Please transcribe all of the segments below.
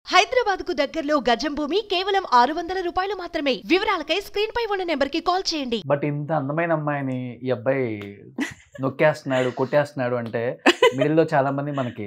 హైదరాబాద్ కు దగ్గరలో గజం భూమి కేవలం 600 రూపాయలు మాత్రమే. వివరాలకై స్క్రీన్ పై ఉన్న నెంబర్ కి కాల్ చేయండి. బట్ ఇంత అందమైన అమ్మాయిని ఈ అబ్బాయి నొక్కేస్తున్నాడు, కొట్టేస్తున్నాడు అంటే మిడిల్ లో చాలా మంది మనకి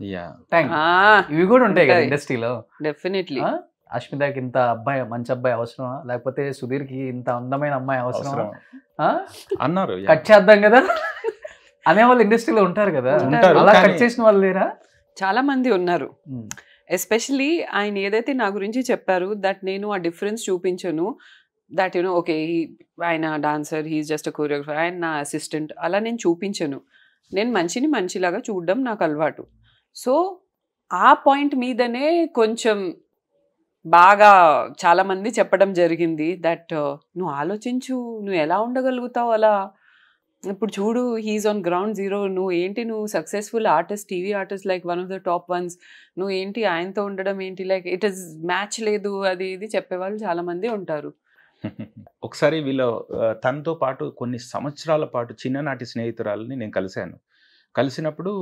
ఇవి కూడా ఉంటాయి కదా ఇండస్ట్రీలో. డెఫినెట్లీ అష్మితకి ఇంత మంచి అబ్బాయి అవసరమా, లేకపోతే సుధీర్ కి ఇంత అందమైన అమ్మాయి అవసరమా అన్నారు. కట్ చేద్దాం కదా అనేవాళ్ళు ఇండస్ట్రీలో ఉంటారు కదా, అలా కట్ చేసిన వాళ్ళు లేరా? చాలా మంది ఉన్నారు. ఎస్పెషలీ ఆయన ఏదైతే నా గురించి చెప్పారు దట్ నేను ఆ డిఫరెన్స్ చూపించను, దట్ యునో ఓకే ఆయన dancer, he is just a choreographer, ఆయన నా అసిస్టెంట్, అలా నేను చూపించను. నేను మంచిని మంచిలాగా చూడడం నాకు అలవాటు. సో ఆ పాయింట్ మీదనే కొంచెం బాగా చాలామంది చెప్పడం జరిగింది దట్ నువ్వు ఆలోచించు, నువ్వు ఎలా ఉండగలుగుతావు అలా, ఇప్పుడు చూడు హీఈస్ ఆన్ గ్రౌండ్ జీరో, నువ్వు ఏంటి, నువ్వు successful artist, TV artist, like one of the top ones, నువ్వు ఏంటి ఆయనతో ఉండడం ఏంటి, లైక్ ఇట్ ఇస్ మ్యాచ్ లేదు, అది ఇది చెప్పేవాళ్ళు చాలా మంది ఉంటారు. ఒకసారి వీళ్ళు తనతో పాటు కొన్ని సంవత్సరాల పాటు చిన్ననాటి స్నేహితురాలని నేను కలిసినప్పుడు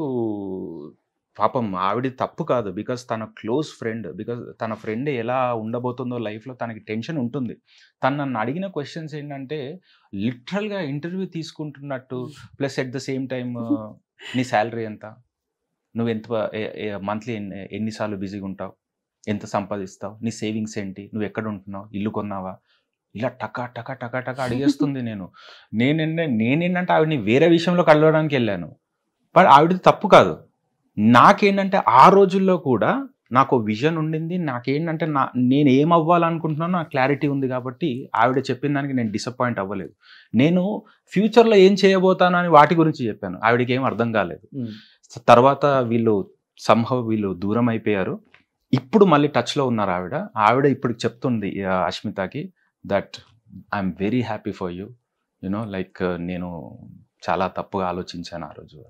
పాపం ఆవిడ తప్పు కాదు, బికాస్ తన క్లోజ్ ఫ్రెండ్, బికాస్ తన ఫ్రెండ్ ఎలా ఉండబోతుందో లైఫ్లో తనకి టెన్షన్ ఉంటుంది. తను నన్ను అడిగిన క్వశ్చన్స్ ఏంటంటే లిటరల్గా ఇంటర్వ్యూ తీసుకుంటున్నట్టు, plus at the same time నీ శాలరీ ఎంత, నువ్వు ఎంత మంత్లీ ఎన్నిసార్లు బిజీగా ఉంటావు, ఎంత సంపాదిస్తావు, నీ సేవింగ్స్ ఏంటి, నువ్వు ఎక్కడ ఉంటున్నావు, ఇల్లు కొన్నావా, ఇలా టకా టకా టకా టకా అడిగేస్తుంది. నేనేంటంటే ఆవిడని వేరే విషయంలో కలవడానికి వెళ్ళాను, బట్ ఆవిడది తప్పు కాదు. నాకేంటంటే ఆ రోజుల్లో కూడా నాకు విజన్ ఉండింది, నాకేంటంటే నేను ఏం అవ్వాలనుకుంటున్నానో నాకు క్లారిటీ ఉంది, కాబట్టి ఆవిడ చెప్పిన దానికి నేను డిసప్పాయింట్ అవ్వలేదు. నేను ఫ్యూచర్లో ఏం చేయబోతాను అని వాటి గురించి చెప్పాను, ఆవిడకి ఏం అర్థం కాలేదు. తర్వాత వీళ్ళు దూరం అయిపోయారు. ఇప్పుడు మళ్ళీ టచ్లో ఉన్నారు. ఆవిడ ఇప్పుడు చెప్తుంది అష్మితకి that I'm very happy for you, you know like నేను చాలా తప్పుగా ఆలోచించాను ఆ రోజు.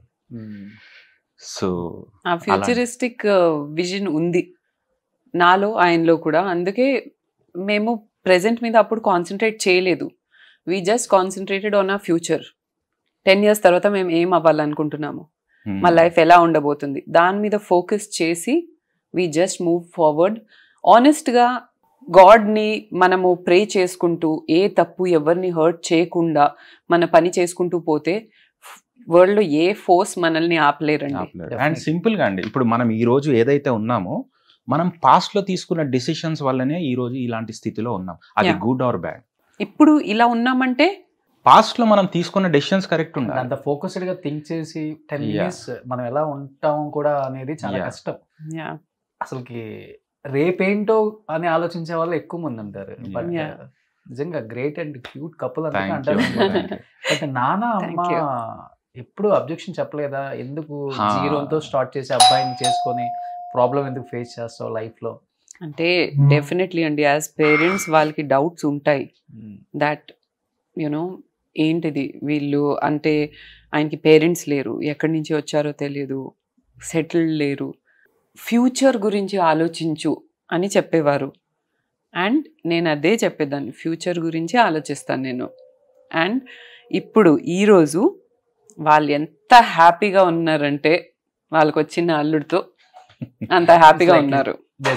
సో ఆ ఫ్యూచరిస్టిక్ విజన్ ఉంది నాలో, ఆయనలో కూడా. అందుకే మేము ప్రెజెంట్ మీద అప్పుడు కాన్సన్ట్రేట్ చేయలేదు. వీ జస్ట్ కాన్సన్ట్రేటెడ్ ఆన్ ఆ ఫ్యూచర్. 10 years తర్వాత మేము ఏం అవ్వాలనుకుంటున్నాము, మా లైఫ్ ఎలా ఉండబోతుంది, దాని మీద ఫోకస్ చేసి వీ జస్ట్ మూవ్ ఫార్వర్డ్. ఆనెస్ట్గా గాడ్ని మనము ప్రే చేసుకుంటూ, ఏ తప్పు ఎవరిని హర్ట్ చేయకుండా మన పని చేసుకుంటూ పోతే వరల్డ్ లో ఏ ఫోర్స్ మనల్ని ఆపలేరండి. అండ్ సింపుల్ గా అండి, ఇప్పుడు మనం ఈ రోజు ఏదైతే ఉన్నామో మనం పాస్ట్ లో తీసుకున్న డెసిషన్స్ వల్లనే ఈ రోజు ఇలాంటి స్థితిలో ఉన్నాం. అది గుడ్ ఆర్ బ్యాడ్. ఇప్పుడు ఇలా ఉన్నామంటే పాస్ట్ లో మనం తీసుకున్న డెసిషన్స్ కరెక్ట్ ఉండాలి. అంత ఫోకస్డ్ గా థింక్ చేసి 10 years మనం ఎలా ఉంటాం కూడా అనేది చాలా కష్టం. అసలుకి రేపేంటో అని ఆలోచించే వాళ్ళు ఎక్కువ మంది ఉంటారు. బట్ నిజంగా గ్రేట్ అండ్ క్యూట్ కపుల్ అంటారు. బట్ నాన్న అమ్మ ఎప్పుడు అబ్జెక్షన్ చెప్పలేదా? ఎందుకు జీరోతో స్టార్ట్ చేసి అబ్బాయిని చేసుకొని ప్రాబ్లం ఎందుకు ఫేస్ చేస్తావు లైఫ్ లో? అంటే డెఫినెట్లీ అండి, యాజ్ పేరెంట్స్ వాళ్ళకి డౌట్స్ ఉంటాయి దట్ యునో ఏంటిది వీళ్ళు, అంటే ఆయనకి పేరెంట్స్ లేరు, ఎక్కడి నుంచి వచ్చారో తెలియదు, సెటిల్డ్ లేరు, ఫ్యూచర్ గురించి ఆలోచించు అని చెప్పేవారు. అండ్ నేను అదే చెప్పేదాన్ని, ఫ్యూచర్ గురించి ఆలోచిస్తాను నేను. అండ్ ఇప్పుడు ఈరోజు వాళ్ళు ఎంత హ్యాపీగా ఉన్నారంటే వాళ్ళకి వచ్చిన అల్లుడితో అంత హ్యాపీగా ఉన్నారు.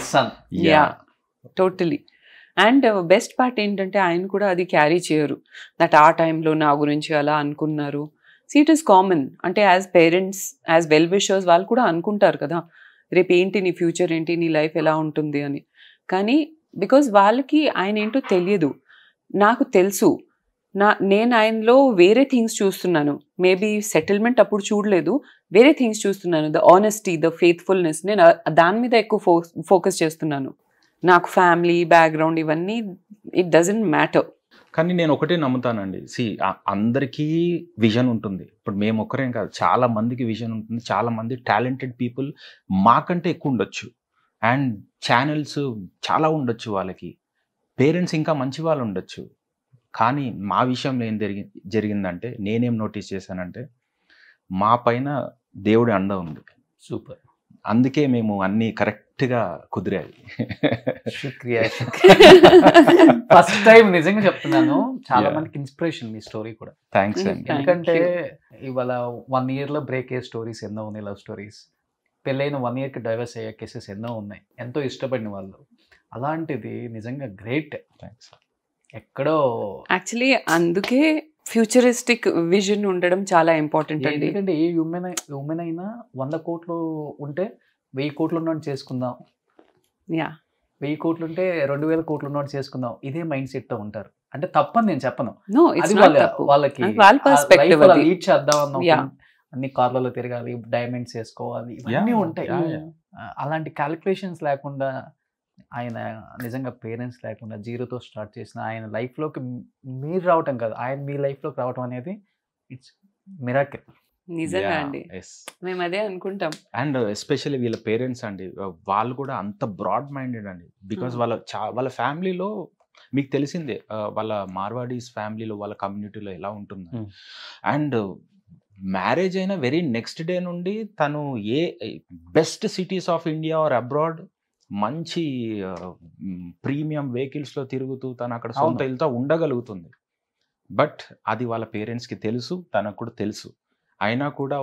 Yeah totally. And best part ఏంటంటే ఆయన కూడా అది క్యారీ చేయరు దట్ ఆ టైంలో నా గురించి అలా అనుకున్నారు. సీ ఇట్ ఈస్ కామన్, అంటే as parents, as well wishers వాళ్ళు కూడా అనుకుంటారు కదా, రేపు ఏంటి నీ ఫ్యూచర్ ఏంటి, నీ లైఫ్ ఎలా ఉంటుంది అని. కానీ బికాజ్ వాళ్ళకి ఆయన ఏంటో తెలియదు, నాకు తెలుసు. నేను ఆయనలో వేరే థింగ్స్ చూస్తున్నాను. మేబీ సెటిల్మెంట్ అప్పుడు చూడలేదు, వేరే థింగ్స్ చూస్తున్నాను. ద ఆనెస్టీ, ద ఫెయిత్ఫుల్నెస్, నేను దాని మీద ఎక్కువ ఫోకస్ చేస్తున్నాను. నాకు ఫ్యామిలీ బ్యాక్గ్రౌండ్ ఇవన్నీ ఇట్ డజంట్ మ్యాటర్. కానీ నేను ఒకటే నమ్ముతానండి, అందరికీ విజన్ ఉంటుంది. ఇప్పుడు మేము ఒక్కరేం కాదు, చాలా మందికి విజన్ ఉంటుంది. చాలా మంది టాలెంటెడ్ పీపుల్ మాకంటే ఎక్కువ ఉండొచ్చు, అండ్ ఛానల్స్ చాలా ఉండొచ్చు, వాళ్ళకి పేరెంట్స్ ఇంకా మంచి వాళ్ళు ఉండొచ్చు. కానీ మా విషయంలో ఏం జరిగిందంటే, నేనేం నోటీస్ చేశానంటే మా పైన దేవుడి అండ ఉంది. సూపర్. అందుకే మేము అన్ని కరెక్ట్గా కుదిరాయి. ఫస్ట్ టైం నిజంగా చెప్తున్నాను, చాలా మందికి ఇన్స్పిరేషన్ మీ స్టోరీ కూడా. థ్యాంక్స్ అండి. ఎందుకంటే ఇవాళ 1 year లో బ్రేక్ అయ్యే స్టోరీస్ ఎన్నో ఉన్నాయి, లవ్ స్టోరీస్. పెళ్ళైన 1 yearకి డైవర్స్ అయ్యే కేసెస్ ఎన్నో ఉన్నాయి, ఎంతో ఇష్టపడిన వాళ్ళు. అలాంటిది నిజంగా గ్రేట్. ఎక్కడో యాక్చువల్లీ అందుకే ఫ్యూచరిస్టిక్ విజన్ ఉండడం చాలా ఇంపార్టెంట్ అండి. ఎందుకంటే ఏ ఉమెన్ అయినా 100 కోట్లు ఉంటే 1000 కోట్లు ఉన్నోడిని చేసుకుందాం, యా 1000 కోట్లు ఉంటే 2000 కోట్లు ఉన్నోడిని చేసుకుందాం, ఇదే మైండ్ సెట్ తో ఉంటారు. అంటే తప్పని నేను చెప్పను, నో అది ఇట్స్ నాట్ తప్పు, వాళ్ళకి వాళ్ళ పర్స్పెక్టివ్ అది. లీడ్ చేద్దాం అన్న Yeah. అన్ని కార్లలో తిరగాలి, డైమండ్స్ వేసుకోవాలి, ఇవన్నీ ఉంటాయి. అలాంటి క్యాలిక్యులేషన్స్ లేకుండా ఆయన నిజంగా పేరెంట్స్ లేకుండా జీరోతో స్టార్ట్ చేసిన ఆయన లైఫ్లోకి మీరు రావటం కాదు, ఆయన మీ లైఫ్లోకి రావటం అనేది ఇట్స్ మిరాకిల్. నిజంగా అండి, మేము అదే అనుకుంటాం. అండ్ ఎస్పెషల్లీ వీళ్ళ పేరెంట్స్ అండి, వాళ్ళు కూడా అంత బ్రాడ్ మైండెడ్ అండి. బికాస్ వాళ్ళ ఫ్యామిలీలో మీకు తెలిసిందే, వాళ్ళ మార్వాడీస్ ఫ్యామిలీలో వాళ్ళ కమ్యూనిటీలో ఎలా ఉంటుంది. అండ్ మ్యారేజ్ అయిన వెరీ నెక్స్ట్ డే నుండి తను ఏ best cities of India or abroad మంచి ప్రీమియం వెహికల్స్లో తిరుగుతూ తను అక్కడ సొంత ఇల్లుతో ఉండగలుగుతుంది. బట్ అది వాళ్ళ పేరెంట్స్కి తెలుసు, తనకు కూడా తెలుసు. అయినా కూడా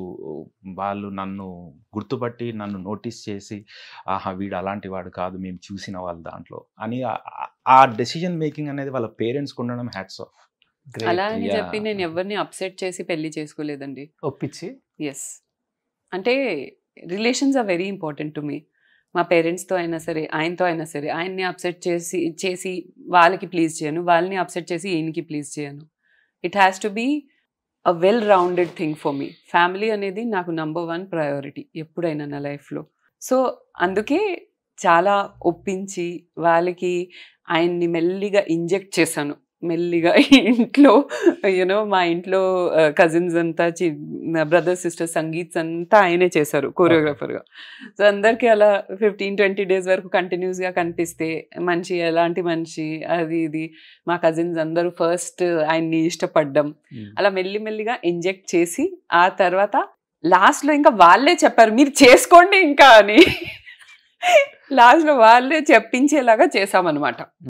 వాళ్ళు నన్ను గుర్తుపట్టి నన్ను నోటీస్ చేసి, ఆహా వీడు అలాంటి వాడు కాదు, మేము చూసిన వాళ్ళు దాంట్లో అని ఆ డెసిజన్ మేకింగ్ అనేది వాళ్ళ పేరెంట్స్కి ఉండడం హ్యాట్స్ ఆఫ్. అలా అని చెప్పి నేను ఎవరిని అప్సెట్ చేసి పెళ్లి చేసుకోలేదండి, ఒప్పించి. ఎస్, అంటే relations are very important to me. మా పేరెంట్స్తో అయినా సరే, ఆయనతో అయినా సరే, ఆయన్ని అప్సెట్ చేసి వాళ్ళకి ప్లీజ్ చేయను, వాళ్ళని అప్సెట్ చేసి ఈయనకి ప్లీజ్ చేయను. It has to be a well rounded thing for me. Family అనేది నాకు నంబర్ 1 ప్రయారిటీ ఎప్పుడైనా నా లైఫ్లో. సో అందుకే చాలా ఒప్పించి వాళ్ళకి ఆయన్ని మెల్లిగా ఇంజెక్ట్ చేశాను. మెల్లిగా ఇంట్లో మా ఇంట్లో కజిన్స్ అంతా, బ్రదర్స్ సిస్టర్స్, సంగీత్స్ అంతా ఆయనే చేశారు కోరియోగ్రాఫర్గా. సో అందరికీ అలా 15-20 days వరకు కంటిన్యూస్గా కనిపిస్తే మనిషి ఎలాంటి మనిషి అది ఇది, మా కజిన్స్ అందరూ ఫస్ట్ ఆయన్ని ఇష్టపడ్డం, అలా మెల్లిమెల్లిగా ఇంజెక్ట్ చేసి ఆ తర్వాత లాస్ట్లో ఇంకా వాళ్ళే చెప్పారు మీరు చేసుకోండి ఇంకా అని. లాస్ట్లో వాళ్ళే చెప్పించేలాగా చేసామన్నమాట.